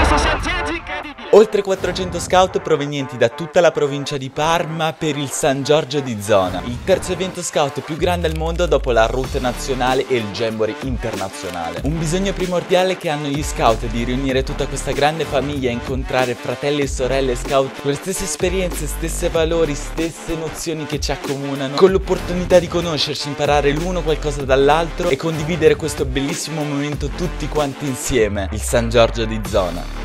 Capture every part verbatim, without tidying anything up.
questo San Giorgio incredibile. Oltre quattrocento scout provenienti da tutta la provincia di Parma per il San Giorgio di Zona, il terzo evento scout più grande al mondo dopo la route nazionale e il Jamboree internazionale. Un bisogno primordiale che hanno gli scout di riunire tutta questa grande famiglia e incontrare fratelli e sorelle scout con le stesse esperienze, stessi valori, stesse nozioni che ci accomunano, con l'opportunità di conoscerci, imparare l'uno qualcosa dall'altro e condividere questo bellissimo momento tutti quanti insieme, il San Giorgio di Zona.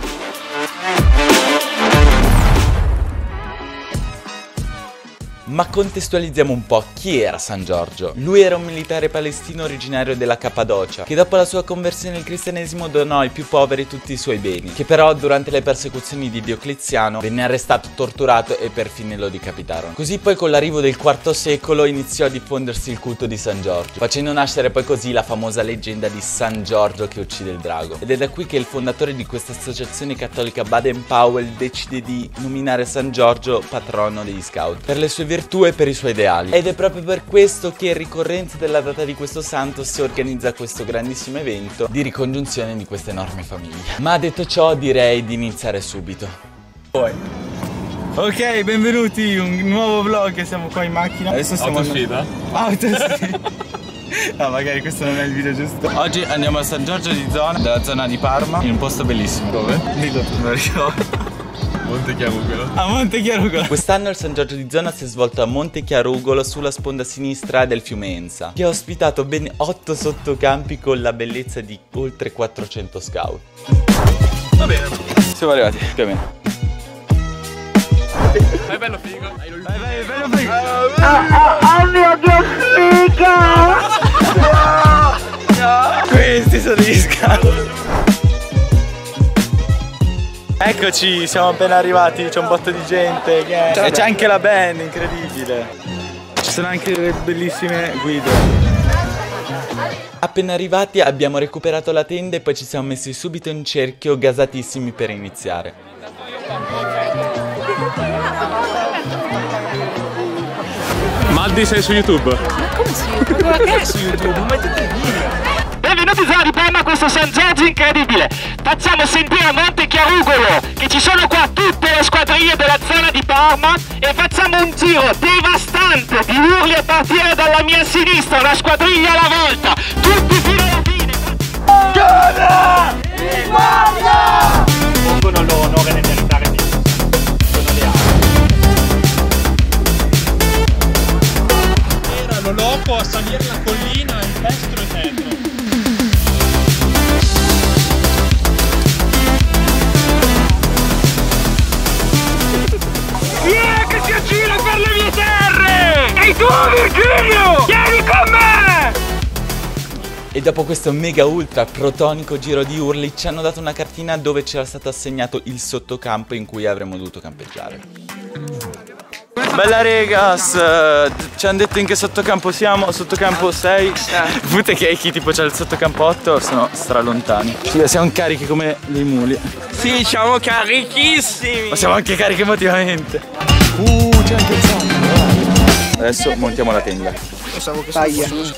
Ma contestualizziamo un po' chi era San Giorgio. Lui era un militare palestino originario della Cappadocia, che dopo la sua conversione al cristianesimo donò ai più poveri tutti i suoi beni, che però durante le persecuzioni di Diocleziano venne arrestato, torturato e perfino lo decapitarono. Così poi con l'arrivo del quarto secolo iniziò a diffondersi il culto di San Giorgio, facendo nascere poi così la famosa leggenda di San Giorgio che uccide il drago. Ed è da qui che il fondatore di questa associazione cattolica Baden-Powell decide di nominare San Giorgio patrono degli scout, per le sue virtù e per i suoi ideali. Ed è proprio per questo che in ricorrenza della data di questo santo si organizza questo grandissimo evento di ricongiunzione di questa enorme famiglia. Ma detto ciò direi di iniziare subito. Poi. Ok, benvenuti, un nuovo vlog, siamo qua in macchina. Adesso stiamo Autosfida? Autosfida. No, magari questo non è il video giusto. Oggi andiamo a San Giorgio di Zona, della zona di Parma, in un posto bellissimo. Dove? Dillo tu, non ricordo. Monte Chiarugolo. A Monte Chiarugolo. Quest'anno il San Giorgio di Zona si è svolto a Monte Chiarugolo sulla sponda sinistra del fiume Enza, che ha ospitato ben otto sottocampi con la bellezza di oltre quattrocento scout. Va bene. Siamo arrivati, più o meno. Vai bello figo. Vai, vai, bello figo. Oh mio Dio, figa! Questi sono gli scout. Eccoci, siamo appena arrivati, c'è un botto di gente che... e c'è anche la band, incredibile. Ci sono anche delle bellissime guide. Appena arrivati abbiamo recuperato la tenda e poi ci siamo messi subito in cerchio, gasatissimi per iniziare. Maldi, sei su YouTube? Ma come su YouTube? Ma che è su YouTube? Ma mettete video! Benvenuti in zona di Parma a questo San Giorgio incredibile. Facciamo sentire a Monte Chiarugolo che ci sono qua tutte le squadriglie della zona di Parma e facciamo un giro devastante di urli a partire dalla mia sinistra, una squadriglia alla volta, tutti fino alla fine. Gana! Italia! Pongono l'onore nel meritare di sono le armi. Erano loco a salire la collina in destro e tetro. Che si aggira per le mie terre! Ehi tu Virgilio! Vieni con me! E dopo questo mega ultra protonico giro di urli ci hanno dato una cartina dove c'era stato assegnato il sottocampo in cui avremmo dovuto campeggiare. Bella regas, ci hanno detto in che sottocampo siamo, sottocampo sei. Pute che chi tipo c'è il sottocampo otto sono stralontani. Sì, siamo carichi come dei muli. Sì, siamo carichissimi! Ma siamo anche carichi emotivamente. Uh, c'è anche il sangue. Adesso montiamo la tenda. Pensavo che fosse...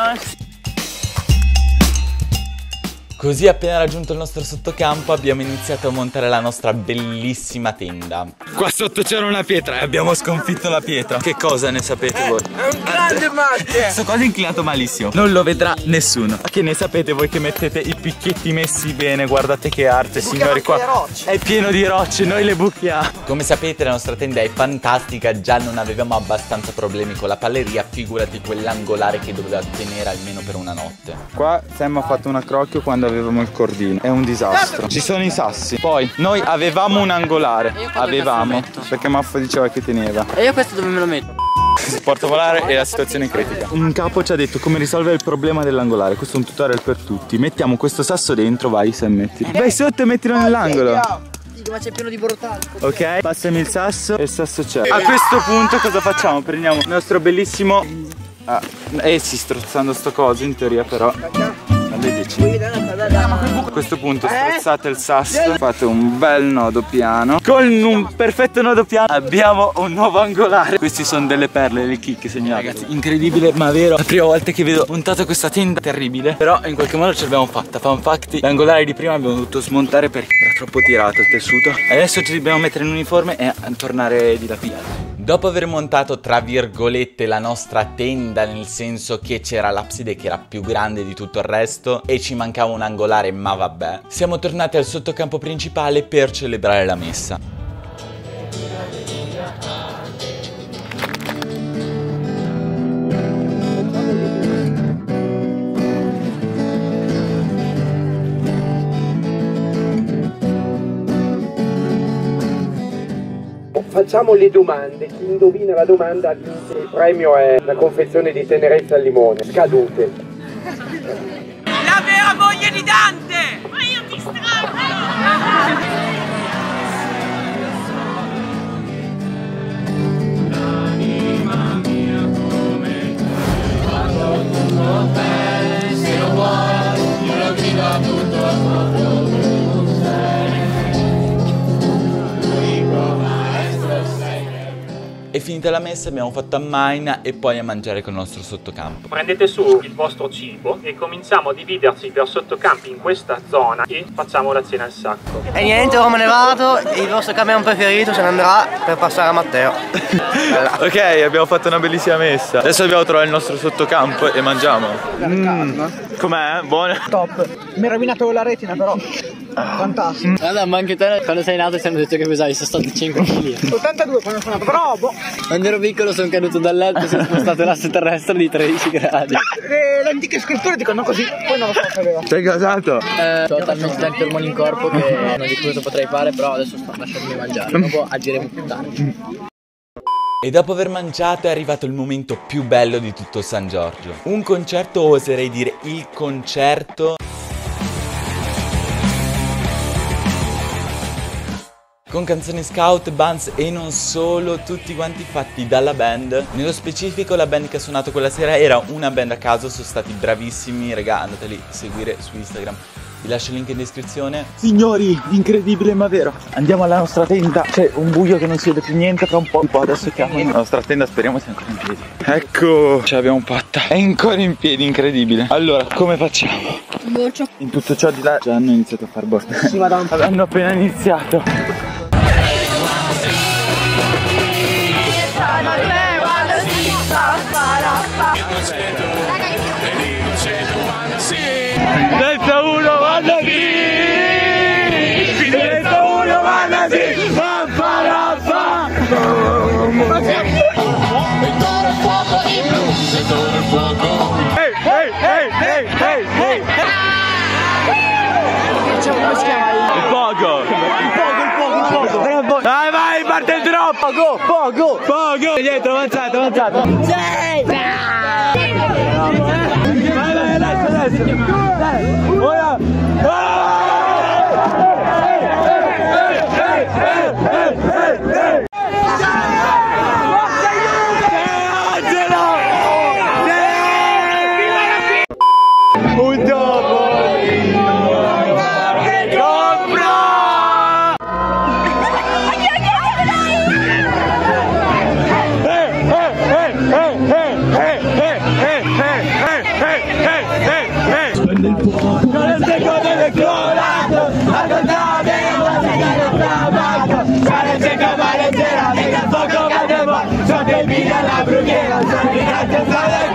Così appena raggiunto il nostro sottocampo abbiamo iniziato a montare la nostra bellissima tenda. Qua sotto c'era una pietra e abbiamo sconfitto la pietra. Che cosa ne sapete voi? È un grande mate! Sto cosa è inclinato malissimo. Non lo vedrà nessuno. Ma che ne sapete voi che mettete i picchietti messi bene? Guardate che arte, signori, qua è pieno di rocce, noi le buchiamo. Come sapete la nostra tenda è fantastica. Già non avevamo abbastanza problemi con la palleria, figurati quell'angolare che doveva tenere almeno per una notte. Qua Sam ha fatto un accrocchio quando avevamo il cordino. È un disastro. Ci sono i sassi. Poi noi avevamo un angolare. Avevamo, perché Maffo diceva che teneva. E io questo dove me lo metto? Si porta a volare e la situazione è critica. Un capo ci ha detto come risolvere il problema dell'angolare. Questo è un tutorial per tutti. Mettiamo questo sasso dentro, vai Sam, metti. Vai sotto e mettilo nell'angolo. Ma c'è pieno di borotali. Ok, passami il sasso e il sasso c'è. A questo punto cosa facciamo? Prendiamo il nostro bellissimo... Ah, eh sì, strozzando sto coso in teoria però. Vedete. A questo punto strozzate il sasso, fate un bel nodo piano. Con un perfetto nodo piano abbiamo un nuovo angolare. Questi sono delle perle, le chicche segnate. Ragazzi, incredibile ma vero. La prima volta che vedo montato questa tenda, terribile. Però in qualche modo ce l'abbiamo fatta. Fun fact, l'angolare di prima abbiamo dovuto smontare perché era troppo tirato il tessuto. Adesso ci dobbiamo mettere in uniforme e tornare dilapidati. Dopo aver montato tra virgolette la nostra tenda, nel senso che c'era l'abside che era più grande di tutto il resto e ci mancava un angolare, ma vabbè, siamo tornati al sottocampo principale per celebrare la messa. Facciamo le domande, chi indovina la domanda vince. Il premio è la confezione di tenerezza al limone, scadute. La vera voglia di Dante! Ma io ti strappo! E finita la messa abbiamo fatto a Maina e poi a mangiare con il nostro sottocampo. Prendete su il vostro cibo e cominciamo a dividerci per sottocampi in questa zona e facciamo la cena al sacco. E niente, ora me ne vado. Il vostro camion preferito se ne andrà per passare a Matteo. Ok, abbiamo fatto una bellissima messa. Adesso dobbiamo trovare il nostro sottocampo e mangiamo. Mm. Com'è? Buono? Top. Mi ha rovinato la retina però. Fantastico. Guarda, ma anche te quando sei nato ti hanno detto che pesavi sessantacinque chili. ottantadue quando sono nato, però boh. Quando ero piccolo sono caduto dal letto e sono spostato l'asse terrestre di tredici gradi. Le, le antiche scritture dicono così, poi non lo so se aveva. Sei casato? Eh, ho talmente tanti ormoni in corpo che non di cosa potrei fare, però adesso sto lasciandomi mangiare. Dopo agiremo più tardi. E dopo aver mangiato è arrivato il momento più bello di tutto San Giorgio. Un concerto, oserei dire il concerto, con canzoni scout, bands e non solo, tutti quanti fatti dalla band. Nello specifico la band che ha suonato quella sera era una band a caso, sono stati bravissimi, raga, andateli a seguire su Instagram. Vi lascio il link in descrizione. Signori, incredibile ma vero. Andiamo alla nostra tenda. C'è un buio che non si vede più niente, tra un po', un po' adesso chiamo. La nostra tenda speriamo sia ancora in piedi. Ecco, ce l'abbiamo fatta. È ancora in piedi, incredibile. Allora, come facciamo? Boccio. In tutto ciò di là già hanno iniziato a far botte. Sì, madonna. Hanno appena iniziato. Senza uno vanno di senza uno vanno di fa fa la fa. Settore il fuoco in blu, settore il fuoco. Ehi ehi ehi ehi ehi come si chiama? Il pogo. Il pogo, il pogo, il pogo. Vai vai, parte il drop. Pogo, pogo, pogo. Dietro, avanzato, avanzato. Sei. Vai vai, adesso, adesso. Ora! Un topolino che compra! Nel fuoco, nel secondo del colorato, a cantare una sega del tabacco, sale seca maletera, nel fuoco cadeva, sono dei mini alla brughiera, sono di grazie alla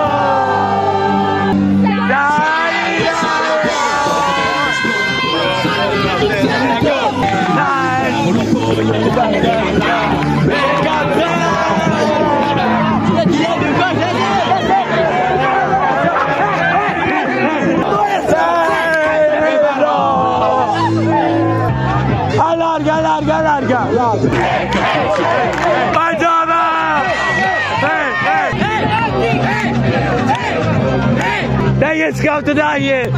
gol. Dai, Allarga, allarga, allarga, allarga. Mangiava! Dai, scout, dai!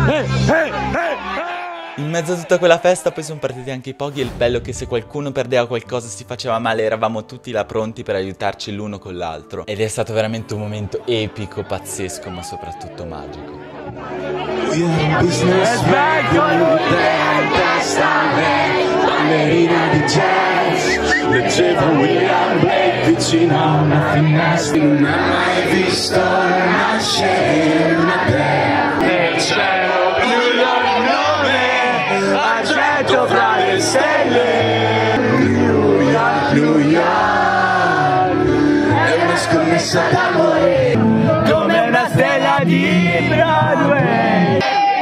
In mezzo a tutta quella festa poi sono partiti anche i poghi e il bello è che se qualcuno perdeva qualcosa, si faceva male, eravamo tutti là pronti per aiutarci l'uno con l'altro. Ed è stato veramente un momento epico, pazzesco, ma soprattutto magico. business vecchio ballerina di jazz, leggevo William Blake vicino a una finestra. Non ha mai visto una scena, una terra nel cielo blu il nome accetto fra le stelle. New York, New York è una scommessa d'amore come una stella di Broadway.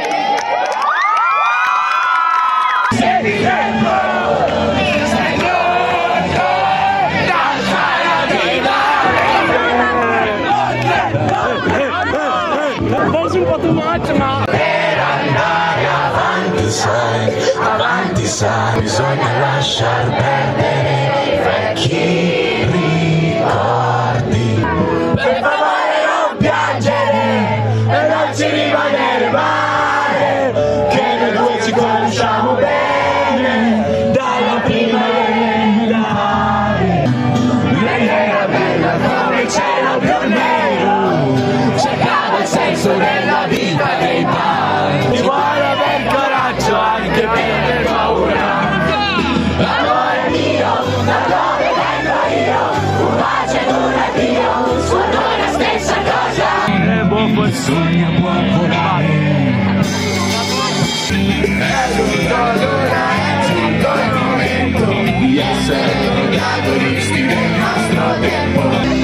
Per andare avanti sai, avanti sai, bisogna lasciar perdere i vecchi ricordi. Per favore non piangere e non ci rimanere male, che noi due ci conosciamo bene dalla prima elementare. Lei era bella come il cielo più nero, cercava il senso della vita dei pari. Ci vuole aver coraggio anche per paura. Amore mio, da dove vengo io? Un bacio ed un addio, sono la stessa cosa. E buon sogno può volare. È tutto l'ora, è tutto il momento di essere protagonisti del nostro tempo.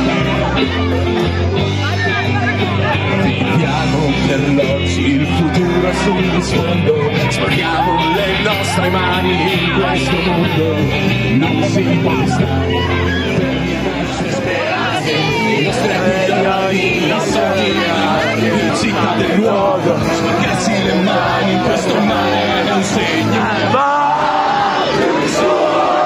Viviamo per l'oggi, il futuro sullo sfondo, sporchiamo le nostre mani in questo mondo, non si può stare per le nostre speranze, i nostri amori, i nostri amori, città del luogo, sporcarsi le mani in questo mare non segna, va su.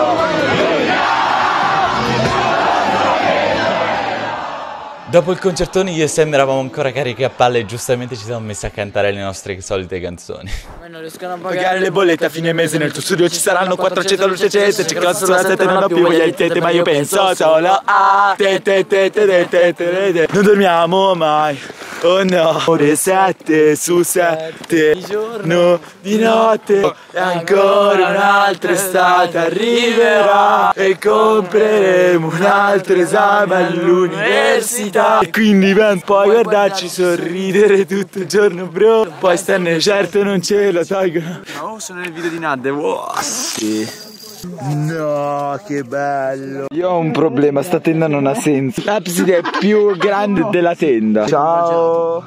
Dopo il concertone io e Sam eravamo ancora carichi a palle e giustamente ci siamo messi a cantare le nostre solite canzoni. Ma non riescono a Pagare le bollette a fine mese, nel tuo studio ci saranno quattrocento luce accese, c'è classe sulla sette, non ho più voglia di tete, ma io penso solo a te te te te te te te te. Non dormiamo mai, oh no. Ore sette su sette, di giorno, di notte, e ancora un'altra estate arriverà e compreremo un altro esame all'università. E quindi ben puoi guardarci sorridere tutto il giorno, bro. Poi starne certo non ce lo tolgono. Oh, sono nel video di Nadde. Wow. Sì. No, che bello. Io ho un problema, sta tenda non ha senso. L'abside è più grande della tenda. Ciao.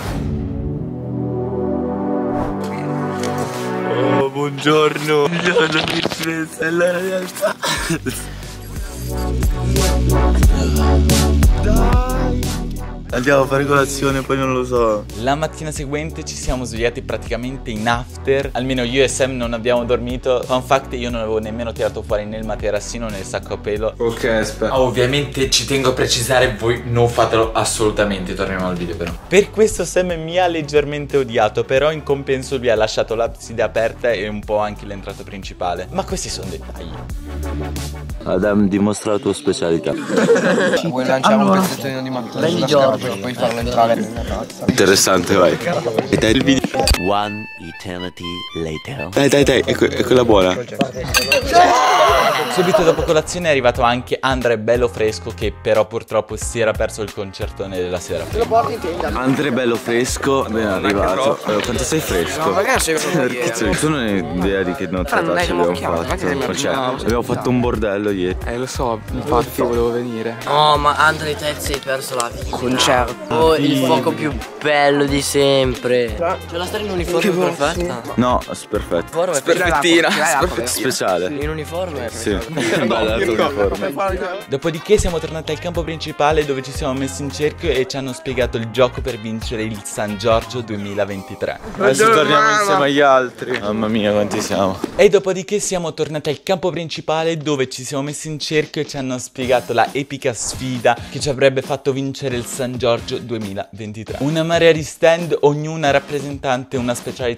Oh, buongiorno. Buongiorno, princessa, è la realtà. Dai. Andiamo a fare colazione, poi non lo so. La mattina seguente ci siamo svegliati praticamente in after. Almeno io e Sam non abbiamo dormito. Fun fact, io non avevo nemmeno tirato fuori né il materassino né il sacco a pelo. Ok, aspetta. Ovviamente ci tengo a precisare, voi non fatelo assolutamente. Torniamo al video però. Per questo Sam mi ha leggermente odiato, però in compenso lui ha lasciato l'abside aperta e un po' anche l'entrata principale. Ma questi sono dettagli. Adam, dimostra la tua specialità. Vuoi lanciare allora, un pezzettino di mattina sulla scherma per poi farlo entrare nella razza? Interessante, vai. E dai il video. One eternity later. Dai, dai, dai, è, que è quella buona. Subito dopo colazione è arrivato anche Andre bello fresco, che però purtroppo si era perso il concertone della sera. Te lo porti in tenda. Andre bello fresco, ben arrivato. Allora, quanto sei fresco? No, magari sei venuto. Tu non hai idea di che nottata ci abbiamo fatto. Cioè, abbiamo fatto un bordello ieri. Eh, lo so, infatti volevo venire. Oh, ma Andre, te sei perso la vita. Concerto. Oh, il fuoco più bello di sempre. C'è la stella in uniforme perfetta? No, perfetto. Perfettina. Speciale. In uniforme? Sì. Bella uniforme. Dopodiché siamo tornati al campo principale, dove ci siamo messi in cerchio e ci hanno spiegato il gioco per vincere il San Giorgio duemilaventitré. Adesso torniamo insieme agli altri. Mamma mia, quanti siamo. E dopodiché siamo tornati al campo principale, dove ci siamo messi in cerchio e ci hanno spiegato la epica sfida che ci avrebbe fatto vincere il San Giorgio duemilaventitré. Una marea di stand, ognuna rappresentante una specialità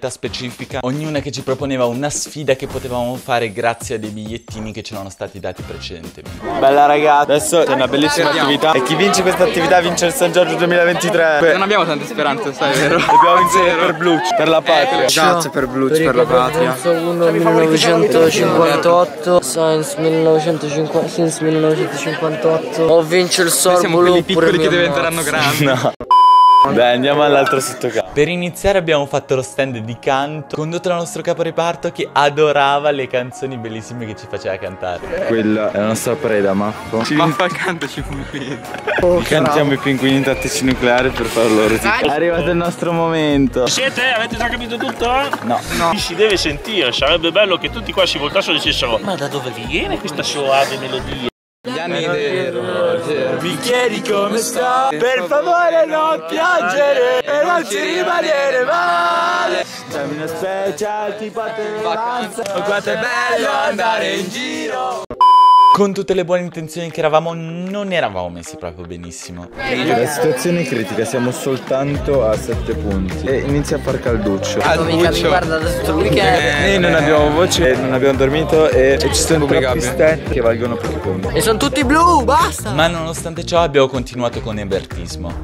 specifica, ognuna che ci proponeva una sfida che potevamo fare grazie a dei bigliettini che ci erano stati dati precedentemente. Bella ragazza, adesso c'è una bellissima attività e chi vince questa attività vince il San Giorgio duemilaventitré. Non abbiamo tante speranze, sai, vero? Dobbiamo vincere per Bluch, per la patria. Grazie per Bluch, per la patria. uno millenovecentocinquantotto, Sainz millenovecentocinquanta, Sainz millenovecentocinquantotto. Ho vinto il Sorbolo. Siamo quelli piccoli che diventeranno grandi. No. Dai, andiamo all'altro sottocampo. Per iniziare abbiamo fatto lo stand di canto condotto dal nostro caporeparto che adorava le canzoni bellissime che ci faceva cantare. Quella è la nostra preda, Maffo. Maffo accanto ci pinguini. Oh, cantiamo i pinguini tattici nucleari per farlo rosì. È arrivato il nostro momento. Siete? Avete già capito tutto? No. No. Si deve sentire, sarebbe bello che tutti qua si voltassero e dicessero: ma da dove viene questa soave melodia? Gli anni del... Mi chiedi come sta? Per favore non piangere e non ci rimanere male. Siamo una special tipo a vacanza. Ma quanto è bello andare in giro. Con tutte le buone intenzioni che eravamo, non eravamo messi proprio benissimo. La situazione è critica, siamo soltanto a sette punti e inizia a far calduccio. Mica mi guarda da tutto il weekend. Noi non abbiamo voce, non abbiamo dormito e, e ci sono troppi stand che valgono pochi punti. E sono tutti blu, basta! Ma nonostante ciò abbiamo continuato con ebertismo.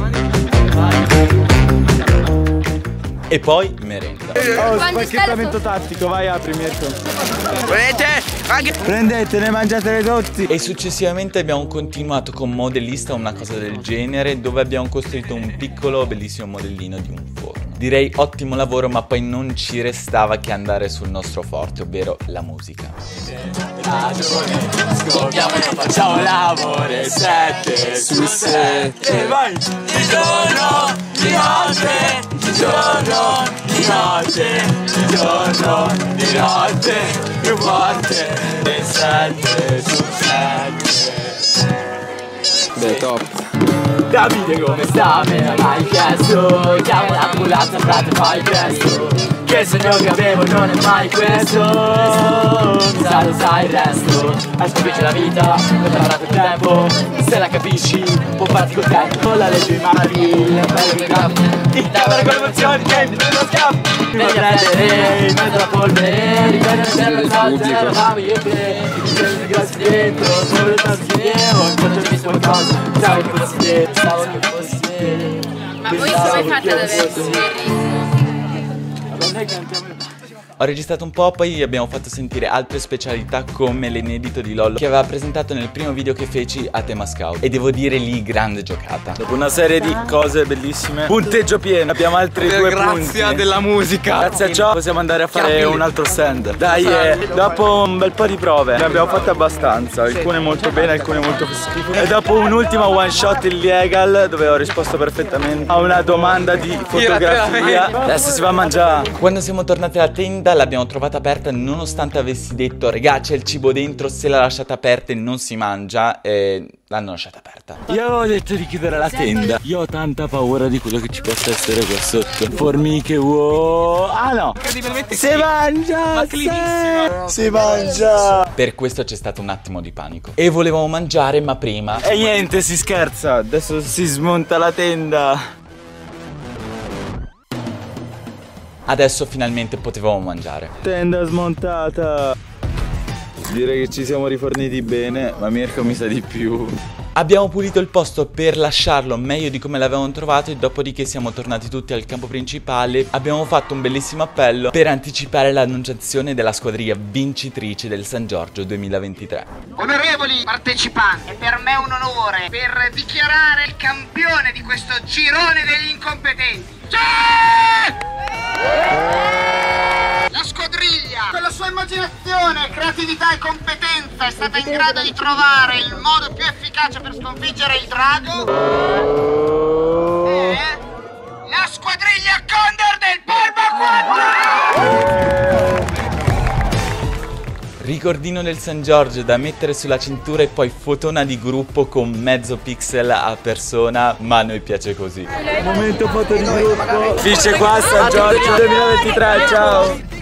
E poi merenda. Oh, spacchettamento tattico, vai apri Mirko. Prendetene, mangiatele tutti. E successivamente abbiamo continuato con Modellista, una cosa del genere, dove abbiamo costruito un piccolo bellissimo modellino di un forno. Direi ottimo lavoro, ma poi non ci restava che andare sul nostro forte, ovvero la musica. Scoppiamo e facciamo l'amore sette su sette. Vai! Di giorno, di notte, di giorno, di notte, di giorno, di notte, più forte del sette su sette. Beh, top. Davide come sta? Me l'hai mai chiesto? Chiamo l'ambulanza, frate, fai presto. Che sogno che avevo non è mai questo. Mi sa lo sai il resto. Hai sconfitto la vita, non ti avrà il tempo. Se la capisci, può farti contento. Con la legge in mani, le belle che campi. Ti camera con le emozioni che mi non scappi. Mi voglio prendere in mezzo alla polvere. Ricordo per le salse, eravamo io e te. Mi prendo i grossi dentro, come le tasche dietro. Quando ci visto qualcosa, stavo che fossi te, stavo che fossi te. Ma voi come fate ad avere così bellissimo? Ho registrato un po', poi abbiamo fatto sentire altre specialità come l'inedito di Lollo che aveva presentato nel primo video che feci a tema scout. E devo dire lì grande giocata. Dopo una serie di cose bellissime, punteggio pieno, abbiamo altri due punti. Grazie della musica. Grazie a ciò possiamo andare a fare un altro stand. Dai, eh, dopo un bel po' di prove ne abbiamo fatte abbastanza, alcune molto bene, alcune molto schifo. E dopo un'ultima one shot illegal dove ho risposto perfettamente a una domanda di fotografia, adesso si va a mangiare. Quando siamo tornati alla tenda l'abbiamo trovata aperta nonostante avessi detto: regà, c'è il cibo dentro, se la lasciate aperta non si mangia. E l'hanno lasciata aperta. Io avevo detto di chiudere la tenda. Io ho tanta paura di quello che ci possa essere qua sotto. Formiche, wow. Ah no, si mangia, si, si mangia. Per questo c'è stato un attimo di panico e volevamo mangiare, ma prima e niente, si scherza. Adesso si smonta la tenda. Adesso finalmente potevamo mangiare. Tenda smontata. Direi che ci siamo riforniti bene, ma Mirko mi sa di più. Abbiamo pulito il posto per lasciarlo meglio di come l'avevamo trovato e dopodiché siamo tornati tutti al campo principale. Abbiamo fatto un bellissimo appello per anticipare l'annunciazione della squadriglia vincitrice del San Giorgio duemilaventitré. Onorevoli partecipanti, è per me un onore per dichiarare il campione di questo girone degli incompetenti. La squadriglia, con la sua immaginazione, creatività e competenza, è stata in grado di trovare il modo più efficace per sconfiggere il drago. E la squadriglia Condor del Polvo quattro! Ricordino del San Giorgio da mettere sulla cintura e poi fotona di gruppo con mezzo pixel a persona, ma a noi piace così. Momento foto di gruppo. Finisce qua San Giorgio duemilaventitré, ciao!